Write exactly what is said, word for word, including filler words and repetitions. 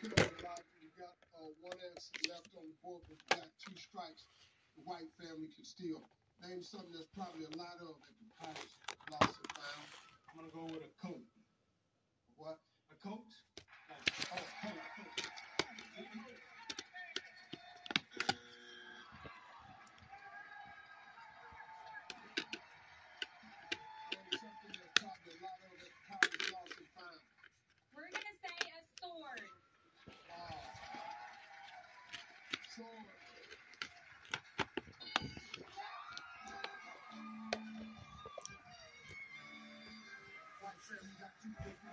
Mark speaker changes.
Speaker 1: killing a lot. We got uh, one answer left on the board, but we got two strikes. The white family can steal. Name something that's probably a lot of that the pirates lost and found. I'm gonna go with a coat. What? A coat? Oh, oh, coat, coat. Something that's probably a lot of that the pirates lost and found.
Speaker 2: We're gonna say a sword.
Speaker 1: Wow. Sword. White family got two good